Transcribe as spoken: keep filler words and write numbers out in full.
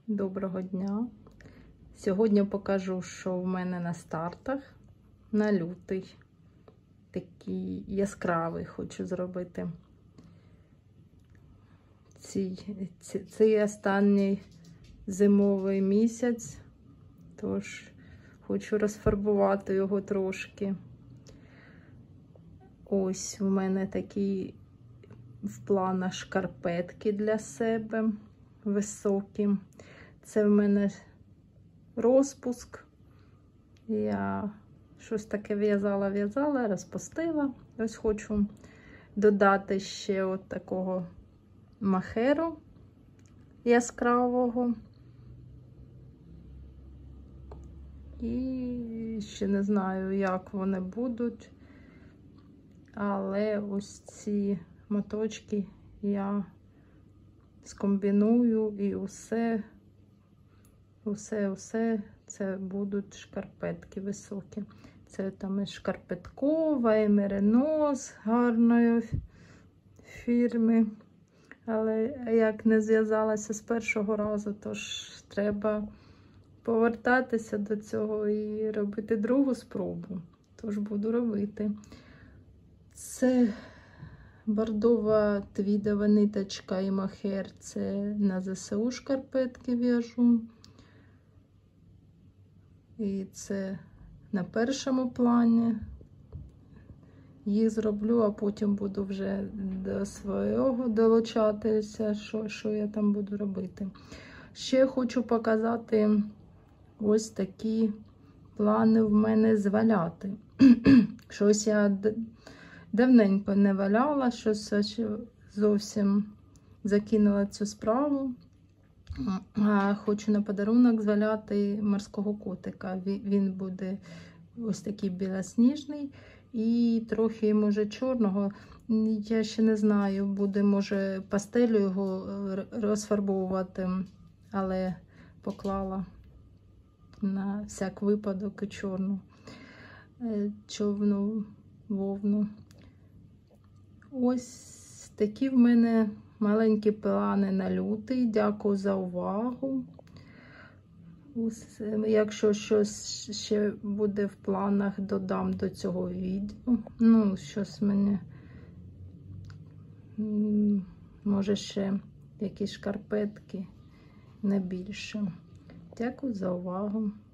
Доброго дня! Сьогодні покажу, що в мене на стартах на лютий. Такий яскравий хочу зробити. Цей, цей останній зимовий місяць, тож хочу розфарбувати його трошки. Ось у мене такі в планах шкарпетки для себе високі. Це в мене розпуск. Я щось таке в'язала-в'язала, розпустила. Ось хочу додати ще от такого махеру яскравого. І ще не знаю, як вони будуть. Але ось ці моточки я скомбіную і усе, усе, усе це будуть шкарпетки високі. Це там і шкарпеткова, і меринос гарної фірми. Але як не зв'язалася з першого разу, тож треба повертатися до цього і робити другу спробу. Тож буду робити. Це бордова твідова ниточка і махер, це на ЗСУ шкарпетки в'яжу. І це на першому плані. Їх зроблю, а потім буду вже до свого долучатися, що, що я там буду робити. Ще хочу показати ось такі плани в мене зваляти. Щось я давненько не валяла, щось зовсім закинула цю справу. А хочу на подарунок зваляти морського котика. Він буде ось такий білосніжний і трохи, може, чорного. Я ще не знаю, буде, може, пастелю його розфарбовувати, але поклала на всяк випадок і чорну човну вовну. Ось такі в мене маленькі плани на лютий. Дякую за увагу. Якщо щось ще буде в планах, додам до цього відео. Ну, щось мені, може, ще якісь шкарпетки, не більше. Дякую за увагу.